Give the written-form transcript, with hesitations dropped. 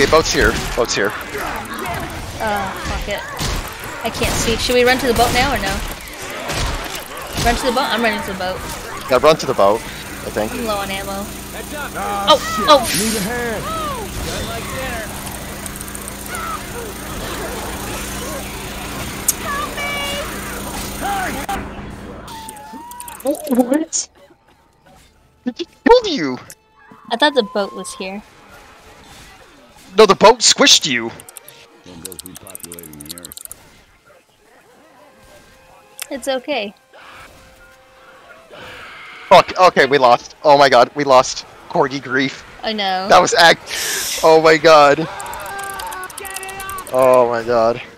Okay, boat's here. Boat's here. Fuck it. I can't see. Should we run to the boat now or no? Run to the boat? I'm running to the boat. Yeah, run to the boat, I think. I'm low on ammo. Oh! Need a hand! Done like dinner. What? It killed you! I thought the boat was here. No, the boat squished you! Won't go repopulating the earth. It's okay. Fuck, okay, we lost. Oh my god, we lost. Corgi grief. I know. That was Oh my god. Oh my god.